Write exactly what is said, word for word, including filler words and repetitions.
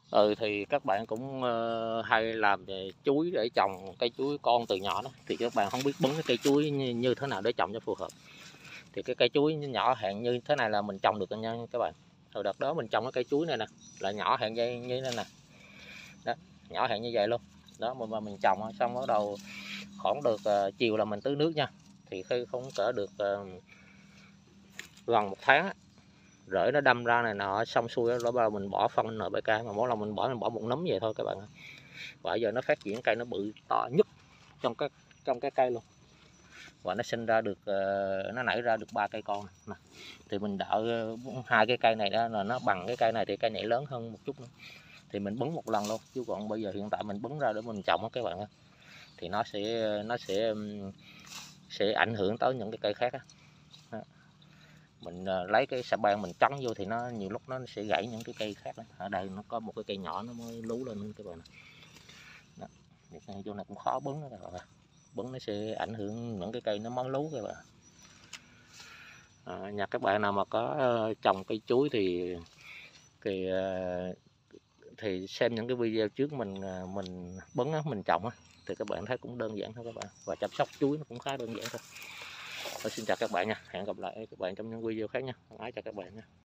Ừ thì các bạn cũng ờ, hay làm về chuối để trồng cây chuối con từ nhỏ đó, thì các bạn không biết bứng cái cây chuối như, như thế nào để trồng cho phù hợp. Thì cái cây chuối nhỏ hạn như thế này là mình trồng được nha các bạn. Hồi đợt đó mình trồng cái cây chuối này nè, là nhỏ hạn dây như thế này đó, nhỏ hạn như vậy luôn đó, mà, mà mình trồng xong bắt đầu khoảng được uh, chiều là mình tưới nước nha. Thì khi không cỡ được uh, gần một tháng rễ nó đâm ra này nọ xong xuôi đó, bắt đầu mình bỏ phân en pê ca, mà mỗi lần mình bỏ mình bỏ một nấm vậy thôi các bạn. Và giờ nó phát triển cây nó bự to nhất trong cái trong cái cây luôn, và nó sinh ra được uh, nó nảy ra được ba cây con nè. Thì mình đợi hai uh, cái cây này đó là nó bằng cái cây này thì cây này lớn hơn một chút nữa, thì mình bứng một lần luôn. Chứ còn bây giờ hiện tại mình bứng ra để mình trồng các bạn, thì nó sẽ nó sẽ sẽ ảnh hưởng tới những cái cây khác đó. Mình lấy cái xà beng mình trắng vô thì nó nhiều lúc nó sẽ gãy những cái cây khác đó. Ở đây nó có một cái cây nhỏ nó mới lú lên các bạn. Đó. Cái chỗ này cũng khó bứng đó các bạn. Bứng nó sẽ ảnh hưởng những cái cây nó mới lú các bạn. À, nhà các bạn nào mà có trồng cây chuối thì thì thì xem những cái video trước mình mình bứng á, mình trồng á, thì các bạn thấy cũng đơn giản thôi các bạn, và chăm sóc chuối nó cũng khá đơn giản thôi. Tôi xin chào các bạn nha, hẹn gặp lại các bạn trong những video khác nha. Ái chào các bạn nha.